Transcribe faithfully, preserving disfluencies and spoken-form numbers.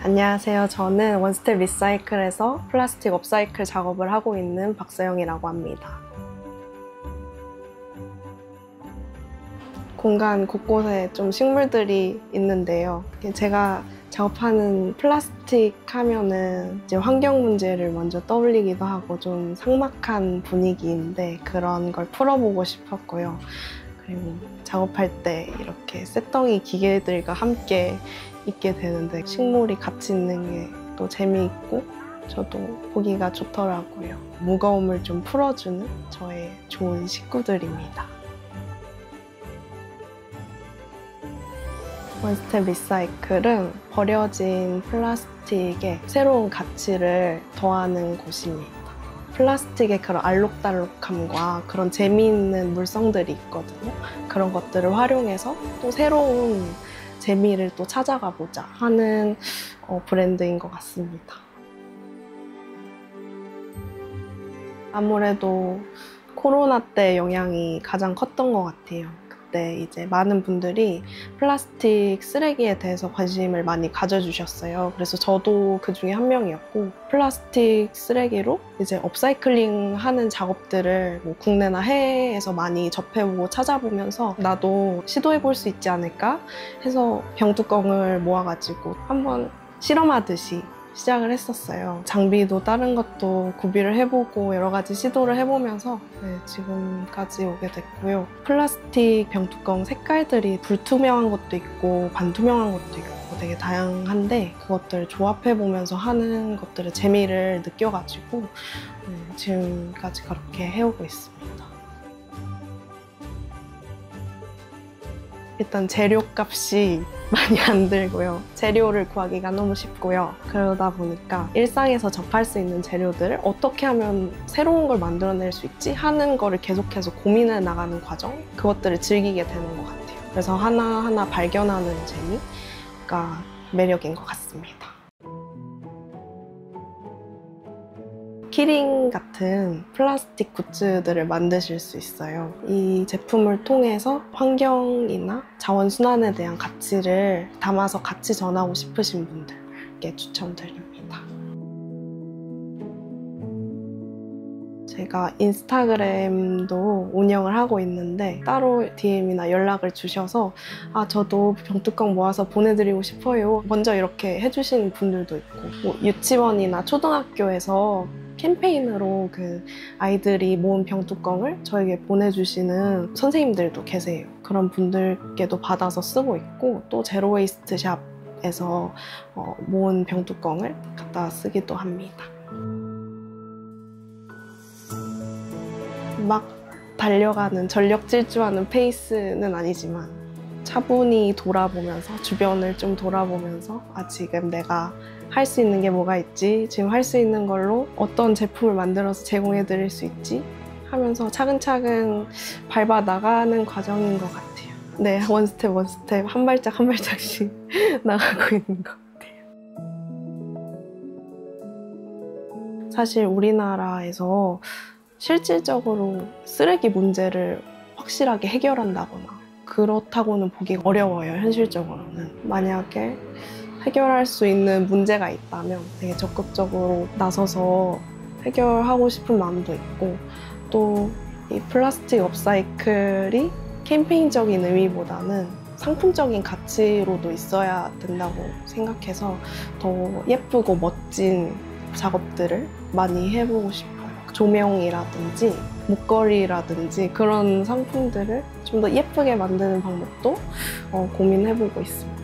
안녕하세요. 저는 원스텝 리사이클에서 플라스틱 업사이클 작업을 하고 있는 박서영이라고 합니다. 공간 곳곳에 좀 식물들이 있는데요. 제가 작업하는 플라스틱 하면은 이제 환경 문제를 먼저 떠올리기도 하고 좀 삭막한 분위기인데 그런 걸 풀어보고 싶었고요. 그리고 작업할 때 이렇게 쇳덩이 기계들과 함께 있게 되는데 식물이 같이 있는 게 또 재미있고 저도 보기가 좋더라고요. 무거움을 좀 풀어주는 저의 좋은 식구들입니다. 원스텝 리사이클은 버려진 플라스틱에 새로운 가치를 더하는 곳입니다. 플라스틱의 그런 알록달록함과 그런 재미있는 물성들이 있거든요. 그런 것들을 활용해서 또 새로운 재미를 또 찾아가 보자 하는 어, 브랜드인 것 같습니다. 아무래도 코로나 때 영향이 가장 컸던 것 같아요. 그때 이제 많은 분들이 플라스틱 쓰레기에 대해서 관심을 많이 가져주셨어요. 그래서 저도 그 중에 한 명이었고, 플라스틱 쓰레기로 이제 업사이클링 하는 작업들을 뭐 국내나 해외에서 많이 접해보고 찾아보면서 나도 시도해볼 수 있지 않을까 해서 병뚜껑을 모아가지고 한번 실험하듯이 시작을 했었어요. 장비도 다른 것도 구비를 해보고 여러 가지 시도를 해보면서 네, 지금까지 오게 됐고요. 플라스틱 병뚜껑 색깔들이 불투명한 것도 있고 반투명한 것도 있고 되게 다양한데 그것들을 조합해보면서 하는 것들의 재미를 느껴가지고 네, 지금까지 그렇게 해오고 있습니다. 일단 재료값이 많이 안 들고요. 재료를 구하기가 너무 쉽고요. 그러다 보니까 일상에서 접할 수 있는 재료들을 어떻게 하면 새로운 걸 만들어낼 수 있지? 하는 거를 계속해서 고민해 나가는 과정? 그것들을 즐기게 되는 것 같아요. 그래서 하나하나 발견하는 재미가 매력인 것 같습니다. 키링 같은 플라스틱 굿즈들을 만드실 수 있어요. 이 제품을 통해서 환경이나 자원순환에 대한 가치를 담아서 같이 전하고 싶으신 분들께 추천드립니다. 제가 인스타그램도 운영을 하고 있는데 따로 디엠이나 연락을 주셔서 아 저도 병뚜껑 모아서 보내드리고 싶어요. 먼저 이렇게 해주시는 분들도 있고 뭐 유치원이나 초등학교에서 캠페인으로 그 아이들이 모은 병뚜껑을 저에게 보내주시는 선생님들도 계세요. 그런 분들께도 받아서 쓰고 있고 또 제로웨이스트 샵에서 어, 모은 병뚜껑을 갖다 쓰기도 합니다. 막 달려가는 전력 질주하는 페이스는 아니지만 차분히 돌아보면서 주변을 좀 돌아보면서 아 지금 내가 할 수 있는 게 뭐가 있지? 지금 할 수 있는 걸로 어떤 제품을 만들어서 제공해 드릴 수 있지? 하면서 차근차근 밟아 나가는 과정인 것 같아요. 네, 원스텝 원스텝 한 발짝 한 발짝씩 나가고 있는 것 같아요. 사실 우리나라에서 실질적으로 쓰레기 문제를 확실하게 해결한다거나 그렇다고는 보기 어려워요, 현실적으로는. 만약에 해결할 수 있는 문제가 있다면 되게 적극적으로 나서서 해결하고 싶은 마음도 있고 또 이 플라스틱 업사이클이 캠페인적인 의미보다는 상품적인 가치로도 있어야 된다고 생각해서 더 예쁘고 멋진 작업들을 많이 해보고 싶어요. 조명이라든지 목걸이라든지 그런 상품들을 좀 더 예쁘게 만드는 방법도 어, 고민해보고 있습니다.